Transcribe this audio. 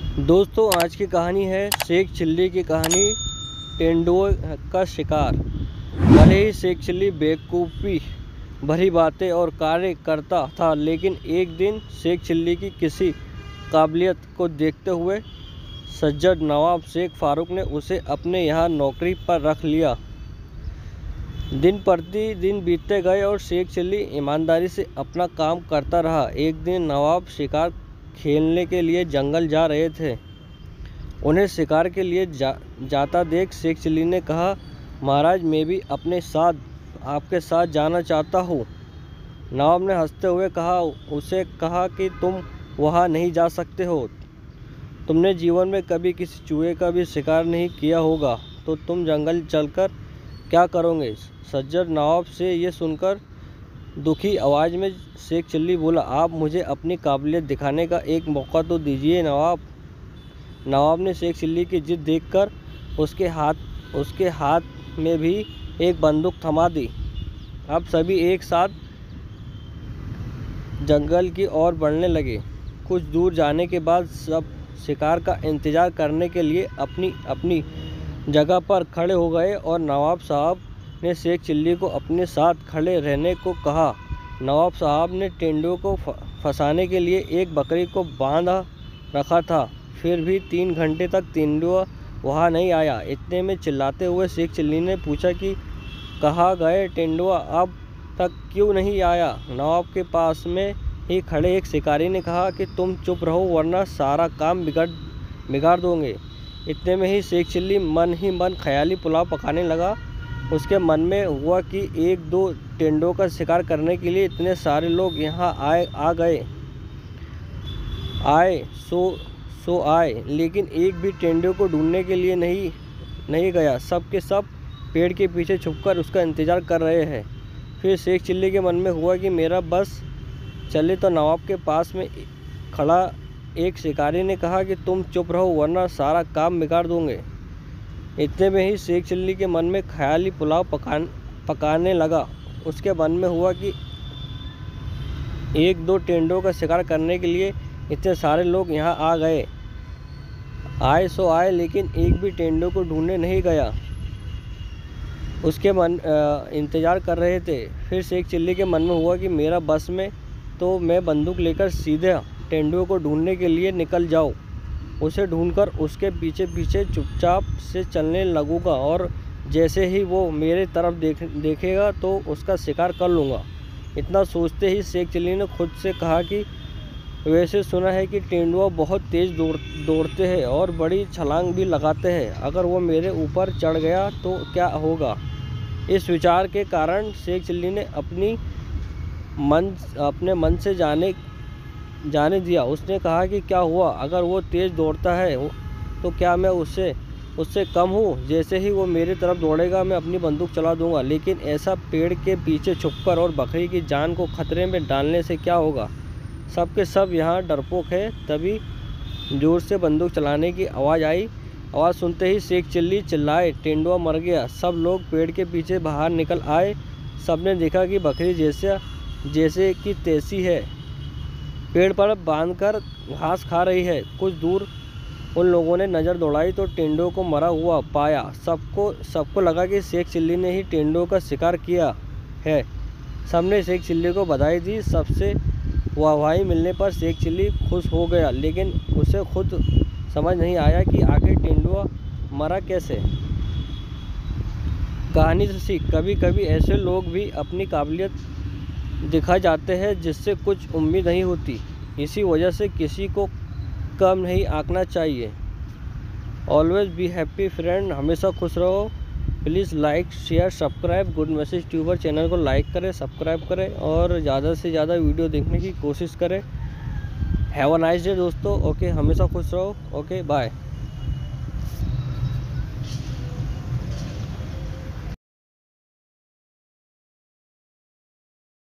दोस्तों आज की कहानी है शेख चिल्ली की कहानी। तेंदुआ का शिकार। भले ही शेख चिल्ली बेवकूफ़ी भरी बातें और कार्य करता था, लेकिन एक दिन शेख चिल्ली की किसी काबिलियत को देखते हुए सज्जन नवाब शेख फारूक ने उसे अपने यहाँ नौकरी पर रख लिया। दिन प्रतिदिन बीतते गए और शेख चिल्ली ईमानदारी से अपना काम करता रहा। एक दिन नवाब शिकार खेलने के लिए जंगल जा रहे थे। उन्हें शिकार के लिए जाता देख शेख चिल्ली ने कहा, महाराज मैं भी आपके साथ जाना चाहता हूँ। नवाब ने हंसते हुए उसे कहा कि तुम वहाँ नहीं जा सकते हो। तुमने जीवन में कभी किसी चूहे का भी शिकार नहीं किया होगा, तो तुम जंगल चलकर क्या करोगे। सज्जन नवाब से ये सुनकर दुखी आवाज़ में शेख चिल्ली बोला, आप मुझे अपनी काबिलियत दिखाने का एक मौका तो दीजिए नवाब। नवाब ने शेख चिल्ली की जिद देखकर उसके हाथ में भी एक बंदूक थमा दी। अब सभी एक साथ जंगल की ओर बढ़ने लगे। कुछ दूर जाने के बाद सब शिकार का इंतज़ार करने के लिए अपनी अपनी जगह पर खड़े हो गए और नवाब साहब ने शेख चिल्ली को अपने साथ खड़े रहने को कहा। नवाब साहब ने तेंदुए को फंसाने के लिए एक बकरी को बांधा रखा था, फिर भी 3 घंटे तक तेंदुआ वहाँ नहीं आया। इतने में चिल्लाते हुए शेख चिल्ली ने पूछा कि कहाँ गए तेंदुआ, अब तक क्यों नहीं आया। नवाब के पास में ही खड़े एक शिकारी ने कहा कि तुम चुप रहो वरना सारा काम बिगाड़ दोगे। इतने में ही शेख चिल्ली मन ही मन ख्याली पुलाव पकाने लगा। उसके मन में हुआ कि 1-2 तेंदुओं का शिकार करने के लिए इतने सारे लोग यहाँ आए सो आए, लेकिन एक भी तेंदुए को ढूंढने के लिए नहीं गया। सब के सब पेड़ के पीछे छुपकर उसका इंतज़ार कर रहे हैं। फिर शेख चिल्ली के मन में हुआ कि मेरा बस चले तो नवाब के पास में खड़ा एक शिकारी ने कहा कि तुम चुप रहो वरना सारा काम बिगाड़ दोगे। इतने में ही शेख चिल्ली के मन में ख्याली पुलाव पकाने लगा। उसके मन में हुआ कि 1-2 तेंदुओं का शिकार करने के लिए इतने सारे लोग यहाँ आए, लेकिन एक भी तेंदुए को ढूंढने नहीं गया। उसके मन इंतज़ार कर रहे थे। फिर शेख चिल्ली के मन में हुआ कि मेरा बस में तो मैं बंदूक लेकर सीधे तेंदुए को ढूंढने के लिए निकल जाऊँ। उसे ढूंढकर उसके पीछे पीछे चुपचाप से चलने लगूंगा और जैसे ही वो मेरे तरफ देखेगा तो उसका शिकार कर लूँगा। इतना सोचते ही शेख चिल्ली ने खुद से कहा कि वैसे सुना है कि तेंदुआ बहुत तेज़ दौड़ते हैं और बड़ी छलांग भी लगाते हैं। अगर वो मेरे ऊपर चढ़ गया तो क्या होगा। इस विचार के कारण शेख चिल्ली ने अपने मन से जाने दिया। उसने कहा कि क्या हुआ, अगर वो तेज़ दौड़ता है तो क्या मैं उससे कम हूँ। जैसे ही वो मेरी तरफ दौड़ेगा मैं अपनी बंदूक चला दूंगा। लेकिन ऐसा पेड़ के पीछे छुपकर और बकरी की जान को खतरे में डालने से क्या होगा। सब के सब यहाँ डरपोक है। तभी जोर से बंदूक चलाने की आवाज़ आई। आवाज़ सुनते ही शेख चिल्ली चिल्लाए, तेंदुआ मर गया। सब लोग पेड़ के पीछे बाहर निकल आए। सबने देखा कि बकरी जैसे कि तैसी है, पेड़ पर बांधकर घास खा रही है। कुछ दूर उन लोगों ने नज़र दौड़ाई तो तेंदुए को मरा हुआ पाया। सबको लगा कि शेख चिल्ली ने ही तेंदुए का शिकार किया है। सबने शेख चिल्ली को बधाई दी। सबसे वाहवाही मिलने पर शेख चिल्ली खुश हो गया, लेकिन उसे खुद समझ नहीं आया कि आखिर तेंदुआ मरा कैसे। कहानी से सीख, कभी कभी ऐसे लोग भी अपनी काबिलियत दिखा जाते हैं जिससे कुछ उम्मीद नहीं होती। इसी वजह से किसी को कम नहीं आंकना चाहिए। ऑलवेज बी हैप्पी फ्रेंड, हमेशा खुश रहो। Please like share subscribe good message tuber channel को लाइक करें, सब्सक्राइब करें और ज़्यादा से ज़्यादा वीडियो देखने की कोशिश करें। हैव अ नाइस डे दोस्तों। ओके, हमेशा खुश रहो। Okay, bye.